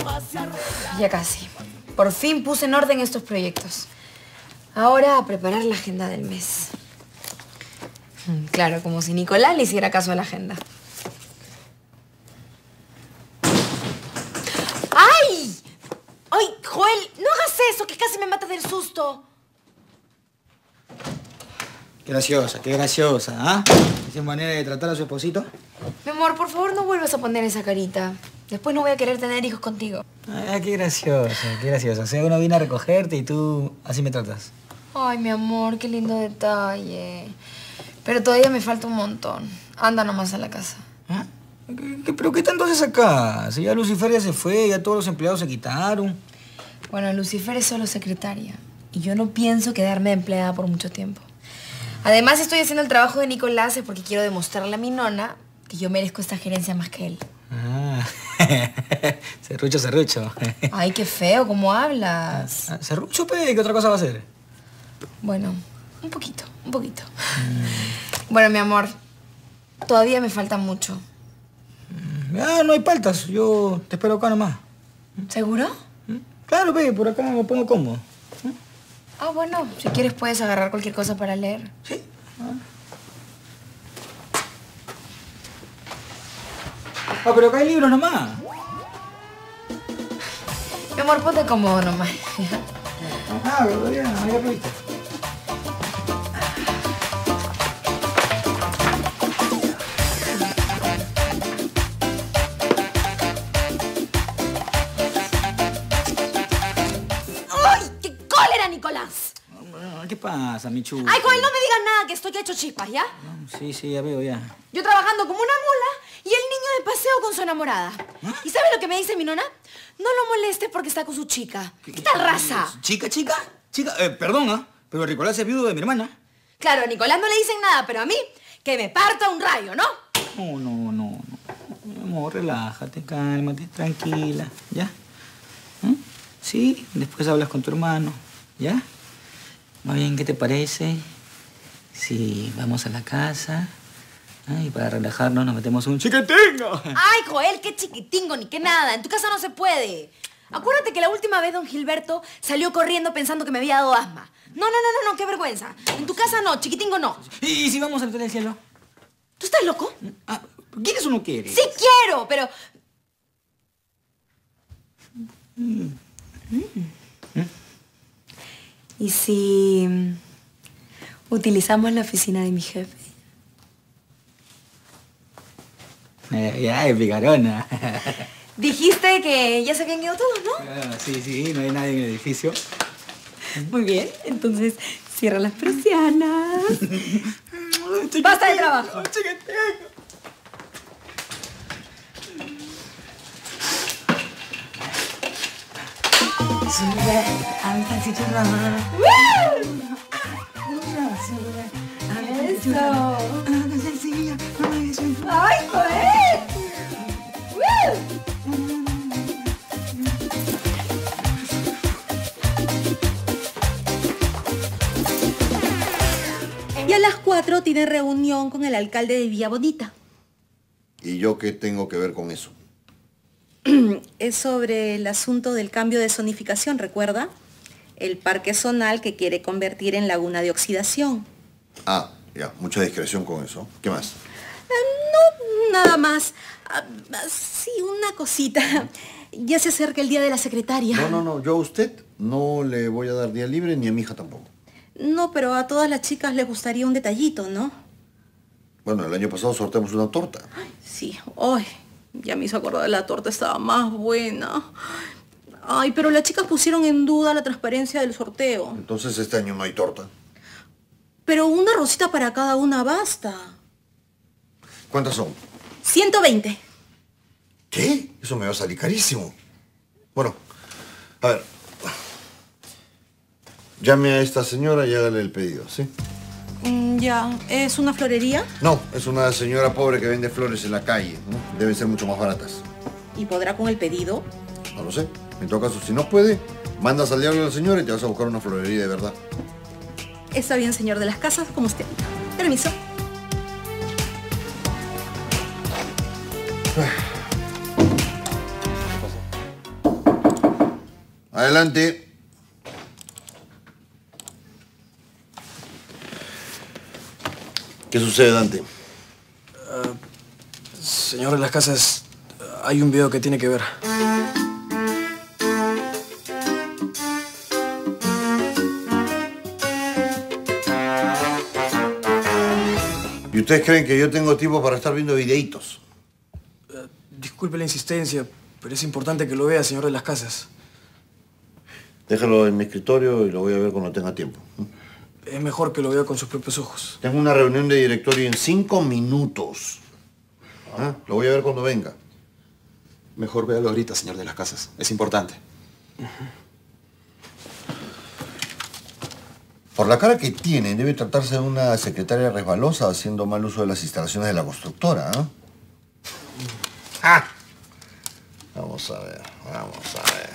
Ya casi. Por fin puse en orden estos proyectos. Ahora a preparar la agenda del mes. Claro, como si Nicolás le hiciera caso a la agenda. ¡Ay! ¡Ay, Joel! No hagas eso, que casi me matas del susto. Qué graciosa, ¿ah? ¿Esa manera de tratar a su esposito? Mi amor, por favor, no vuelvas a poner esa carita. Después no voy a querer tener hijos contigo. Ah, qué graciosa, qué graciosa. O sea, uno viene a recogerte y tú así me tratas. Ay, mi amor, qué lindo detalle. Pero todavía me falta un montón. Anda nomás a la casa. ¿Ah? ¿Pero qué tanto haces acá? Si ya Lucifer ya se fue, ya todos los empleados se quitaron. Bueno, Lucifer es solo secretaria. Y yo no pienso quedarme de empleada por mucho tiempo. Además, estoy haciendo el trabajo de Nicolás porque quiero demostrarle a mi nona que yo merezco esta gerencia más que él. Ah, serrucho. Ay, qué feo, ¿cómo hablas? Serrucho, pe, ¿qué otra cosa va a hacer? Bueno, un poquito. Bueno, mi amor, todavía me falta mucho. Ah, no hay paltas, yo te espero acá nomás. ¿Seguro? Claro, pe, por acá me pongo cómodo. Ah, bueno, si quieres puedes agarrar cualquier cosa para leer. Sí. Ah, pero acá hay libros nomás. Mi amor, ponte cómodo nomás. Ah, pero ya lo viste. Nicolás. ¿Qué pasa, Michu? Ay, Joel, no me digas nada, que estoy hecho chispas, ¿ya? Sí, ya veo, ya. Yo trabajando como una mula y el niño de paseo con su enamorada. ¿Ah? ¿Y sabe lo que me dice mi nona? No lo molestes porque está con su chica. ¿Qué tal raza? ¿Chica? Perdona, pero Nicolás es viudo de mi hermana. Claro, a Nicolás no le dicen nada, pero a mí, que me parta un rayo, ¿no? No. Mi amor, relájate, cálmate, tranquila, ¿ya? Sí, después hablas con tu hermano, ¿ya? Más bien, ¿qué te parece si vamos a la casa y para relajarnos nos metemos un chiquitingo? Ay, Joel, qué chiquitingo ni qué nada. En tu casa no se puede. Acuérdate que la última vez don Gilberto salió corriendo pensando que me había dado asma. No, qué vergüenza. En tu casa no, chiquitingo no. ¿Y si vamos al Hotel del Cielo? ¿Tú estás loco? ¿Quieres o no quieres? Sí quiero, pero... ¿Y si utilizamos la oficina de mi jefe? Ya, picarona. Dijiste que ya se habían ido todos, ¿no? Sí, no hay nadie en el edificio. Muy bien, entonces cierra las persianas. ¡Basta de trabajo! Sube a mi pancito la mano. ¡Eso! ¡Ay, Joel! Y a las 4 tiene reunión con el alcalde de Villa Bonita. ¿Y yo qué tengo que ver con eso? Es sobre el asunto del cambio de zonificación, ¿recuerda? El parque zonal que quiere convertir en laguna de oxidación. Ah, ya, mucha discreción con eso. ¿Qué más? No, nada más. Sí, una cosita. Ya se acerca el día de la secretaria. No, yo a usted no le voy a dar día libre ni a mi hija tampoco. No, pero a todas las chicas les gustaría un detallito, ¿no? Bueno, el año pasado sorteamos una torta. Ay, sí, hoy. Ya me hizo acordar, la torta estaba más buena. Ay, pero las chicas pusieron en duda la transparencia del sorteo. Entonces este año no hay torta. Pero una rosita para cada una basta. ¿Cuántas son? 120. ¿Qué? Eso me va a salir carísimo. Bueno, a ver. Llame a esta señora y hágale el pedido, ¿sí? Ya, ¿es una florería? No, es una señora pobre que vende flores en la calle, ¿no? Deben ser mucho más baratas. ¿Y podrá con el pedido? No lo sé. En todo caso, si no puede, mandas al diablo a la señora y te vas a buscar una florería de verdad. Está bien, señor de las casas, como usted. Permiso. Adelante. ¿Qué sucede, Dante? Señor de las Casas, hay un video que tiene que ver. ¿Y ustedes creen que yo tengo tiempo para estar viendo videitos? Disculpe la insistencia, pero es importante que lo vea, señor de las Casas. Déjalo en mi escritorio y lo voy a ver cuando tenga tiempo. Es mejor que lo vea con sus propios ojos. Tengo una reunión de directorio en 5 minutos. ¿Ah? Lo voy a ver cuando venga. Mejor véalo ahorita, señor de las Casas. Es importante. Por la cara que tiene, debe tratarse de una secretaria resbalosa haciendo mal uso de las instalaciones de la constructora, ¿ah? ¡Ah! Vamos a ver, vamos a ver.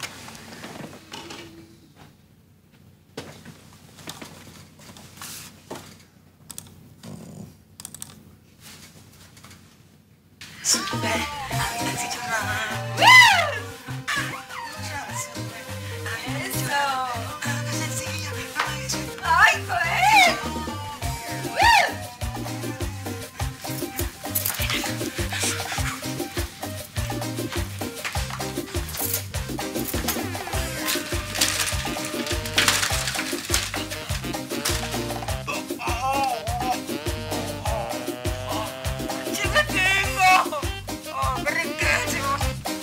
¡Ay, joder! ¡Sí me tengo! ¡Oh, qué riquísimo!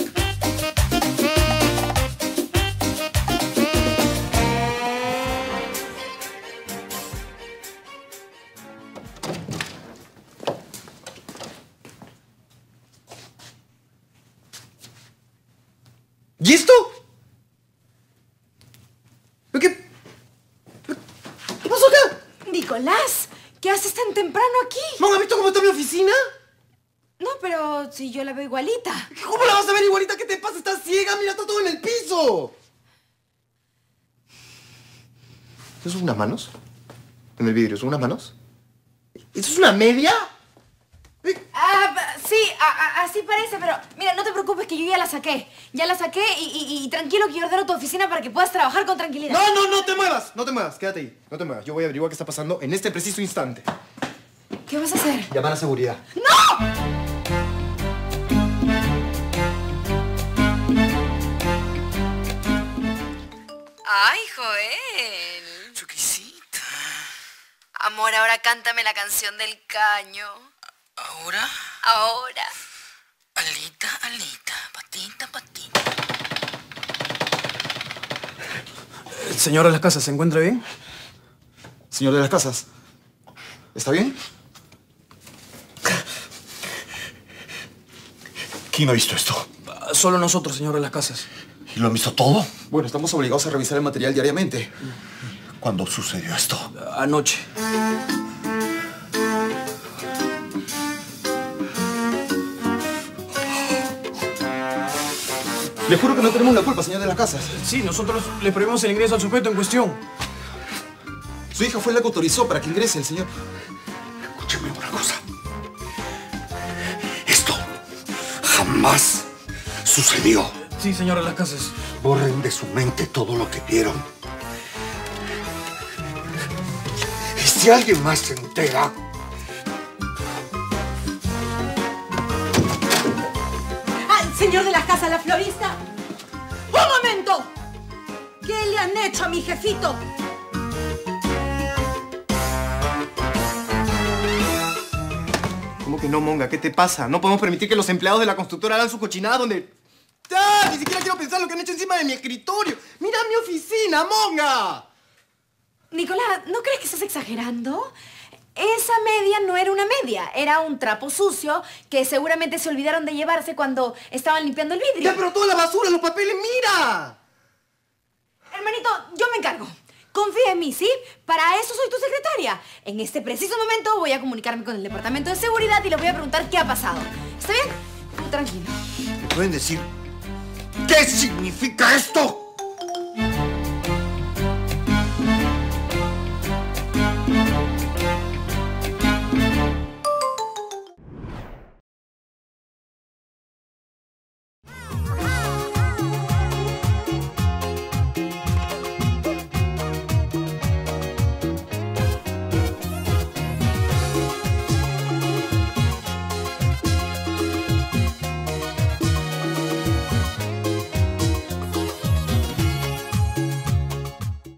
¿Y esto? ¿Qué pasó acá? Nicolás, ¿qué haces tan temprano aquí? ¿No has visto cómo está mi oficina? No, pero si yo la veo igualita. ¿Cómo la vas a ver igualita? ¿Qué te pasa? ¿Estás ciega? Mira, está todo en el piso. ¿Eso son unas manos? En el vidrio, ¿son unas manos? ¿Eso es una media? Sí, así parece, pero mira, no te preocupes que yo ya la saqué. Ya la saqué y tranquilo que yo ordeno tu oficina para que puedas trabajar con tranquilidad. No te muevas. No te muevas, quédate ahí. No te muevas. Yo voy a averiguar qué está pasando en este preciso instante. ¿Qué vas a hacer? Llamar a seguridad. ¡Ay, Joel! Chuquisita. Amor, ahora cántame la canción del caño. ¿Ahora? Ahora. Alita, alita, patita, patita. Señor de las Casas, ¿se encuentra bien? Señor de las Casas, ¿está bien? ¿Quién ha visto esto? Solo nosotros, señor de las Casas. ¿Y lo han visto todo? Bueno, estamos obligados a revisar el material diariamente. ¿Cuándo sucedió esto? Anoche. Le juro que no tenemos la culpa, señor de las Casas. Sí, nosotros le prohibimos el ingreso al sujeto en cuestión. Su hija fue la que autorizó para que ingrese el señor. Escúcheme una cosa. Esto jamás sucedió. Sí, señor de las Casas. Borren de su mente todo lo que vieron. Y si alguien más se entera... Señor de las Casas, la florista. ¡Un momento! ¿Qué le han hecho a mi jefito? ¿Cómo que no, Monga? ¿Qué te pasa? No podemos permitir que los empleados de la constructora hagan su cochinada donde... ¡Ah! Ni siquiera quiero pensar lo que han hecho encima de mi escritorio. ¡Mira mi oficina, Monga! Nicolás, ¿no crees que estás exagerando? Esa media no era una media, era un trapo sucio que seguramente se olvidaron de llevarse cuando estaban limpiando el vidrio. ¡Ya, pero toda la basura, los papeles, mira! Hermanito, yo me encargo. Confía en mí, ¿sí? Para eso soy tu secretaria. En este preciso momento voy a comunicarme con el departamento de seguridad y les voy a preguntar qué ha pasado. ¿Está bien? Tú tranquilo. ¿Me pueden decir qué significa esto?